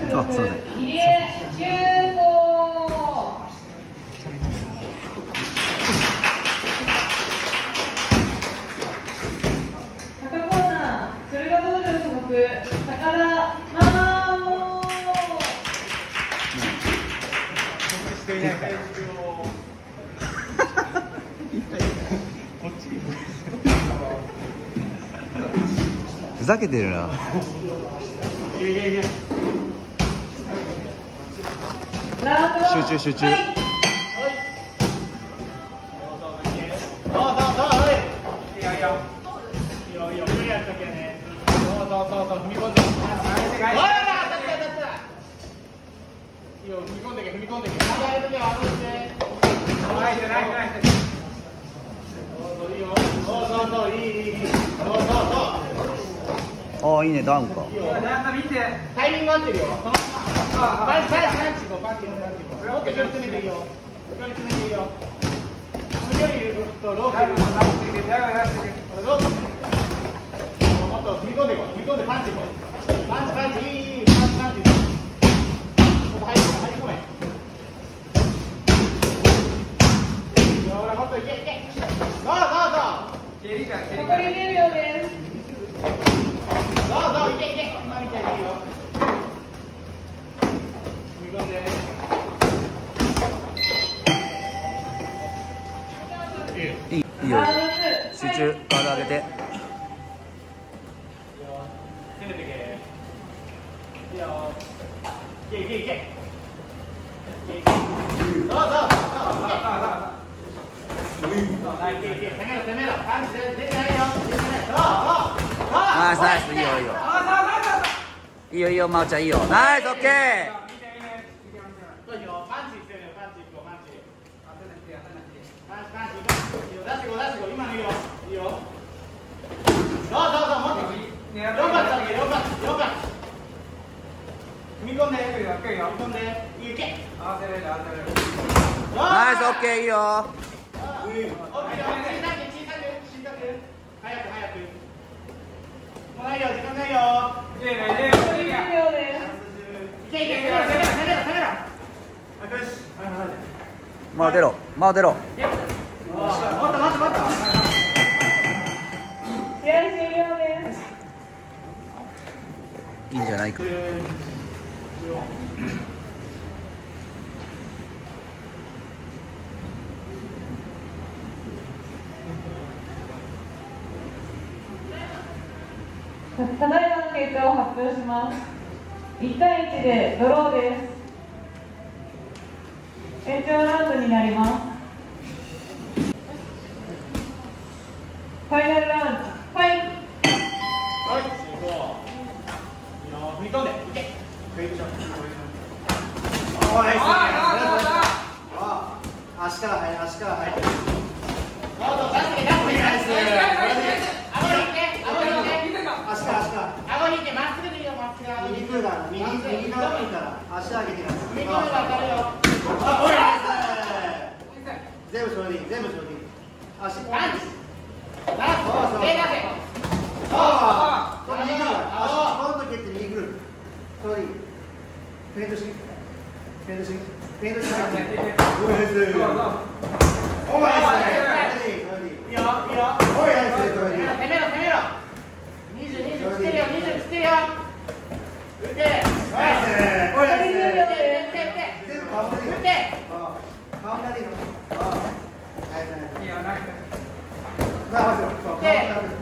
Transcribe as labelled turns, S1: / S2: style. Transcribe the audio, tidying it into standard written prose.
S1: あ、すいません。
S2: 入江優子。赤コーナー、駿河道場所属、高田真央。
S1: ふざけてるな。集中集中。ああ、いいね、ダウンか。
S3: タイミング合ってるよ。パンチ5、パンチ5。もっと距離詰めていいよ。距離詰めていいよ。距離入れるとロープ。もっと踏み込んでいこう。踏み込んでパンチいこう。パンチ、いい、パンチ。もっと入り込め。ほら、もっといけ。そう。
S2: 残り10秒です。
S3: そう、いけ。今みたいにいいよ。踏み込んで。
S1: いいよ。集中、ガード上げて。
S3: 攻めてけ。いいよ。いけ。そう。攻めろ。パンチ出てないよ。
S1: ナイス、いいよ、まおちゃん、いいよ。ナイス、オッケー。
S3: パンチしてるよ、パンチ。今のいいよ。そう、もっと。4発。踏み込んで。いけ。
S1: ナイス、オッケー、いいよ。
S3: 小さく。早く。もうないよ、時間ないよ。
S2: 10秒です。
S3: いけ。攻めろ。
S1: まお出ろ。
S3: もっと。
S2: 試合終了です。
S1: いいんじゃないか。
S2: ただいまの結果を発表します。1対1でドローです。延長ラウンドになります。ファイナルラウンド、ファイト。
S3: 踏み込んで。いけ。足から入る。出して顎引いて、まっすぐでいいよ、まっすぐ。右側にいいから、足上げてください。踏み込めば当たるよ。全部それでいい。足パンチ。手出せ。今度蹴って右グループ。それでいい。フェイントして。いいよ。攻めろ。20来てるよ。打て。
S2: 10